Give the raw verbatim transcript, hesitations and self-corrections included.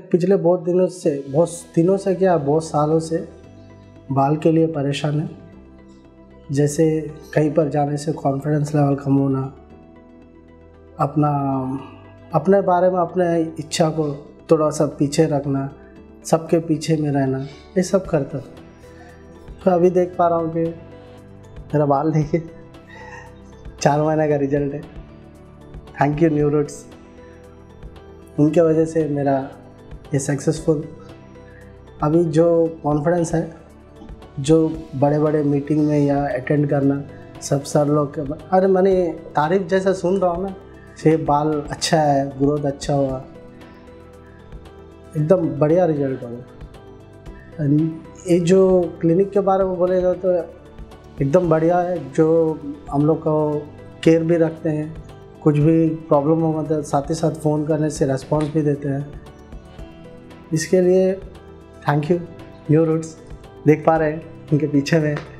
पिछले बहुत दिनों से बहुत दिनों से क्या बहुत सालों से बाल के लिए परेशान है। जैसे कहीं पर जाने से कॉन्फिडेंस लेवल कम होना, अपना अपने बारे में अपने इच्छा को थोड़ा सा पीछे रखना, सबके पीछे में रहना, ये सब करता। तो अभी देख पा रहा हूँ कि मेरा बाल देखिए, चार महीने का रिजल्ट है। थैंक यू न्यू रूट्स, उनके वजह से मेरा ये सक्सेसफुल। अभी जो कॉन्फिडेंस है, जो बड़े बड़े मीटिंग में या अटेंड करना, सब सर लोग के अरे मैंने तारीफ जैसा सुन रहा हूँ ना, से बाल अच्छा है, ग्रोथ अच्छा हुआ, एकदम बढ़िया रिजल्ट होगा। ये जो क्लिनिक के बारे में बोलेगा तो एकदम बढ़िया है, जो हम लोग को केयर भी रखते हैं, कुछ भी प्रॉब्लम हो मतलब साथ ही साथ फ़ोन करने से रेस्पॉन्स भी देते हैं। इसके लिए थैंक यू न्यू रूट्स। देख पा रहे हैं उनके पीछे में